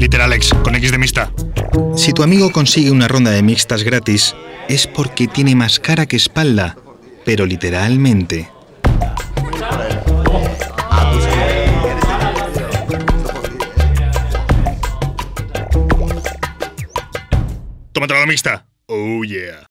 Literalex, con X de mixta. Si tu amigo consigue una ronda de mixtas gratis, es porque tiene más cara que espalda, pero literalmente. Tómatela la mixta. Oh yeah.